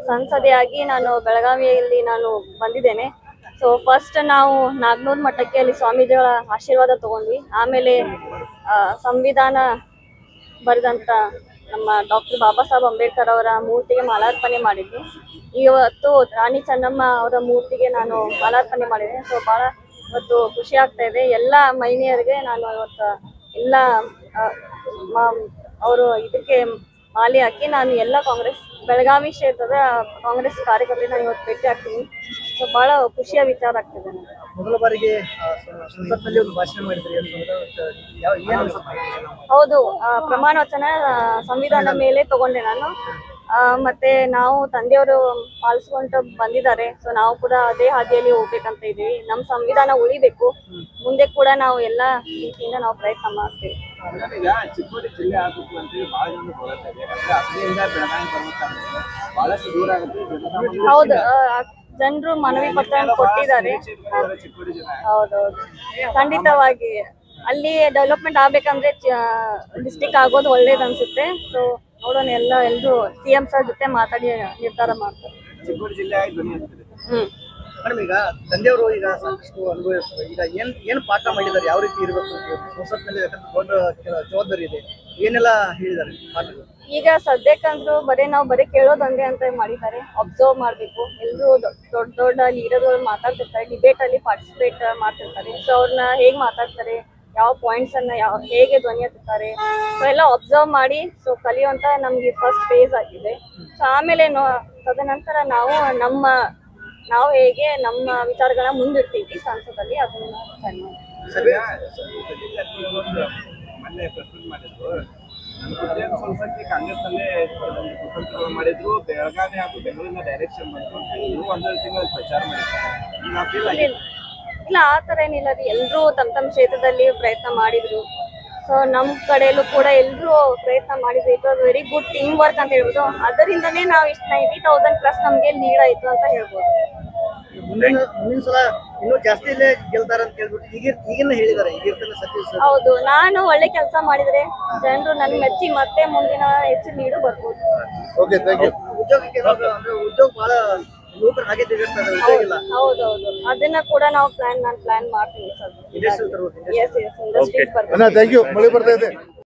ಸಂಸದೆಯಾಗಿ ನಾನು ಬೆಳಗಾವಿಯಲ್ಲಿ ನಾನು ಬಂದಿದ್ದೇನೆ. ಸೊ ಫಸ್ಟ್ ನಾವು ನಾಗನೂರ್ ಮಠಕ್ಕೆ ಅಲ್ಲಿ ಸ್ವಾಮೀಜಿಗಳ ಆಶೀರ್ವಾದ ತಗೊಂಡ್ವಿ. ಆಮೇಲೆ ಸಂವಿಧಾನ ಬರೆದಂತ ನಮ್ಮ ಡಾಕ್ಟರ್ ಬಾಬಾ ಸಾಹೇಬ್ ಅಂಬೇಡ್ಕರ್ ಅವರ ಮೂರ್ತಿಗೆ ಮಾಲಾರ್ಪಣೆ ಮಾಡಿದ್ವಿ. ಇವತ್ತು ರಾಣಿ ಚೆನ್ನಮ್ಮ ಅವರ ಮೂರ್ತಿಗೆ ನಾನು ಮಾಲಾರ್ಪಣೆ ಮಾಡಿದೆ. ಸೊ ಭಾಳ ಇವತ್ತು ಖುಷಿ ಆಗ್ತಾ ಇದೆ. ಎಲ್ಲ ಮಹಿಳೆಯರಿಗೆ ನಾನು ಇವತ್ತು ಎಲ್ಲ ಅವರು ಇದಕ್ಕೆ ಮಾಲೆ ಹಾಕಿ ನಾನು ಎಲ್ಲ ಕಾಂಗ್ರೆಸ್ ಬೆಳಗಾವಿ ಕ್ಷೇತ್ರದ ಕಾಂಗ್ರೆಸ್ ಕಾರ್ಯಕರ್ತರಿಗೆ ನಾನು ಇವತ್ತು ಭೇಟಿ ಆಗ್ತೀನಿ. ಸೊ ಭಾಳ ಖುಷಿಯ ವಿಚಾರ ಆಗ್ತಿದೆ. ಮೊದಲ ಬಾರಿಗೆ ಸಂಸತ್ನಲ್ಲಿ ಒಂದು ಭಾಷಣ ಮಾಡಿದ್ರಿ, ಹೌದು, ಪ್ರಮಾಣ ವಚನ ಸಂವಿಧಾನ ಮೇಲೆ ತಗೊಂಡೆ ನಾನು. ಮತ್ತೆ ನಾವು ತಂದೆಯವರು ಪಾಲಿಸ್ಕೊಂಡು ಬಂದಿದ್ದಾರೆ. ಸೊ ನಾವು ಕೂಡ ಅದೇ ಹಾದಿಯಲ್ಲಿ ಹೋಗ್ಬೇಕಂತ ಇದೀವಿ. ನಮ್ಮ ಸಂವಿಧಾನ ಉಳಿಬೇಕು. ಮುಂದೆ ಕೂಡ ನಾವು ಎಲ್ಲ ರೀತಿಯಿಂದ ನಾವು ಪ್ರಯತ್ನ ಮಾಡ್ತೀವಿ. ಚಿಕ್ಕೋಡಿ ಜಿಲ್ಲೆ ಆಗಬೇಕು ಅಂತೇಳಿ ಬಹಳ ಜನ ಬರುತ್ತದೆ. ಬಹಳಷ್ಟು ದೂರ ಆಗುತ್ತೆ. ಹೌದು, ಜನರು ಮನವಿ ಪತ್ರ ಕೊಟ್ಟಿದ್ದಾರೆ. ಹೌದೌದು, ಖಂಡಿತವಾಗಿ ಅಲ್ಲಿ ಡೆವಲಪ್ಮೆಂಟ್ ಆಗ್ಬೇಕಂದ್ರೆ ಡಿಸ್ಟಿಕ್ ಆಗೋದು ಒಳ್ಳೇದು ಅನ್ಸುತ್ತೆ. ಸೊ ನೋಡೋಣ, ಎಲ್ಲರೂ CM ಸರ್ ಜೊತೆ ಮಾತಾಡಿ ನಿರ್ಧಾರ ಮಾಡ್ತಾರೆ. ಮೇಡಮ್, ಈಗ ತಂದೆಯವರು ಈಗ ಸಾಕಷ್ಟು ಅನುಭವಿಸ್ತಾರೆ. ಈಗ ಏನ್ ಪಾಠ ಮಾಡಿದ್ದಾರೆ, ಯಾವ ರೀತಿ ಇರಬೇಕು ಸಂಸತ್ನಲ್ಲಿ, ದೊಡ್ಡ ಜವಾಬ್ದಾರಿ ಇದೆ, ಏನೆಲ್ಲ ಹೇಳಿದ್ದಾರೆ ಪಾಠಗಳು? ಈಗ ಸದ್ಯಕ್ಕಂದ್ರು ಬರೀ ಕೇಳೋದಂಗೆ ಅಂತ ಮಾಡಿದ್ದಾರೆ. ಅಬ್ಸರ್ವ್ ಮಾಡಬೇಕು. ಎಲ್ಲರೂ ದೊಡ್ಡ ಲೀಡರ್ಗಳು ಮಾತಾಡ್ತಿರ್ತಾರೆ, ಡಿಬೇಟ್ ಅಲ್ಲಿ ಪಾರ್ಟಿಸಿಪೇಟ್ ಮಾಡ್ತಿರ್ತಾರೆ. ಸೊ ಅವ್ರನ್ನ ಹೇಗೆ ಮಾತಾಡ್ತಾರೆ, ಯಾವ ಪಾಯಿಂಟ್ಸ್ ಅನ್ನ ಹೇಗೆ ಧ್ವನಿ ಎತ್ತುತ್ತಾರೆ, ಸೊ ಎಲ್ಲ ಅಬ್ಸರ್ವ್ ಮಾಡಿ ಸೊ ಕಲಿಯುವಂತ ನಮ್ಗೆ ಫಸ್ಟ್ ಫೇಸ್ ಆಗಿದೆ. ಸೊ ಆಮೇಲೆ ತದನಂತರ ನಾವು ಹೇಗೆ ನಮ್ಮ ವಿಚಾರಗಳನ್ನ ಮುಂದಿಡ್ತೀವಿ ಸಂಸದಲ್ಲಿ ಅದನ್ನ ಮೊನ್ನೆ ಪ್ರೆಸೆಂಟ್ ಮಾಡಿದ್ರು. ಸಂಸತ್ಗೆ ಕಾಂಗ್ರೆಸ್ ಅಲ್ಲೇ ಮಾಡಿದ್ರು. ಬೆಳಗಾವಿ ಹಾಗೂ ಬೆಂಗಳೂರಿನ ಡೈರೆಕ್ಷನ್ ಬಂದ್ರು. 1 ತಿಂಗಳ ಪ್ರಚಾರ ಮಾಡಿದ್ರು. ಇಲ್ಲ, ಆ ಥರ ಏನಿಲ್ಲ ರೀ. ಎಲ್ಲರೂ ತಮ್ಮ ಕ್ಷೇತ್ರದಲ್ಲಿ ಪ್ರಯತ್ನ ಮಾಡಿದ್ರು. ಸೊ ನಮ್ಮ ಕಡೆಯಲ್ಲೂ ಕೂಡ ಎಲ್ಲರೂ ಪ್ರಯತ್ನ ಮಾಡಿದ್ರು. It was very good team work ಅಂತ ಹೇಳ್ಬೋದು. ಅದರಿಂದನೇ ನಾವು ಇಷ್ಟು 90,000+ ನಮಗೆ ಲೀಡ್ ಆಯ್ತು ಅಂತ ಹೇಳ್ಬೋದು. ಮುಂದಿನ ಸಲ ಇನ್ನೂ ಜಾಸ್ತಿ ಇಲ್ಲೇ ಗೆಲ್ತಾರ ಅಂತ ಹೇಳ್ಬಿಟ್ಟು ಈಗಿನ ಹೇಳಿದ್ದಾರೆ. ಹೌದು, ನಾನು ಒಳ್ಳೆ ಕೆಲಸ ಮಾಡಿದ್ರೆ ಜನರು ನನ್ ಮೆಚ್ಚಿ ಮತ್ತೆ ಮುಂದಿನ ಹೆಚ್ಚು ಲೀಡು ಬರ್ಬೋದು. ಉದ್ಯೋಗ ಬಹಳ ಯುವಕರು ಹಾಗೆ ಹೌದೌದು, ಅದನ್ನ ಕೂಡ ನಾವು ಪ್ಲಾನ್ ಮಾಡ್ತೀವಿ sir. Industry is industry. Thank you. ಮಳೆ ಬರ್ತಾ ಇದೆ.